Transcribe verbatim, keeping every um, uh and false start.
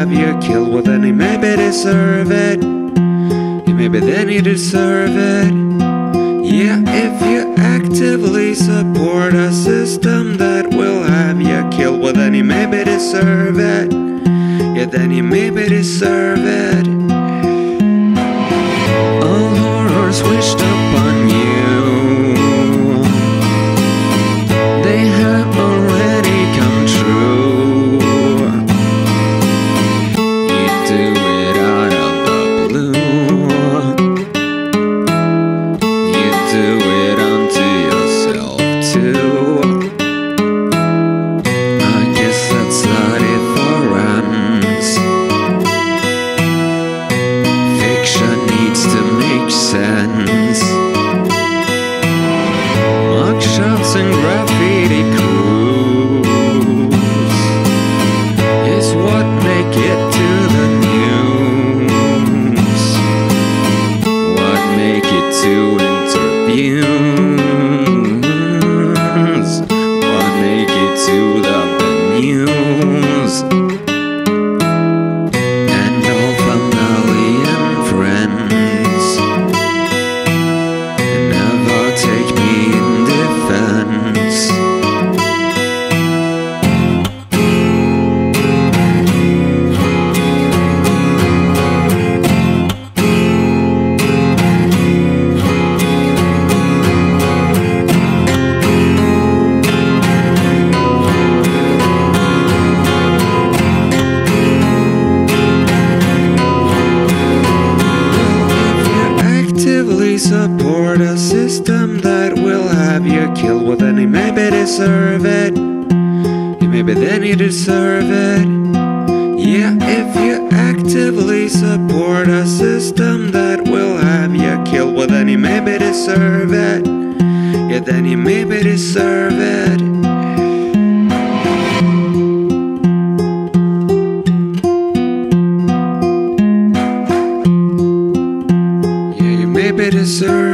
have you killed, well then you maybe deserve it. You maybe then you deserve it. Yeah, if you actively support a system that will have you killed, well then you maybe deserve it. Yeah, then you maybe deserve it. All horrors wished upon you, they have already come true. You do it out of the blue, you do it unto yourself too. I guess that's a difference. Fiction needs to make sense. Mugshots and graffiti crews is what make it to the news, what make it to interviews, what make it to the news. And all family and friends never take me in defense. Support a system that will have you killed, well then you maybe deserve it. You maybe then you deserve it. Yeah, if you actively support a system that will have you killed, well then you maybe deserve it. Yeah, then you maybe deserve it. Maybe deserve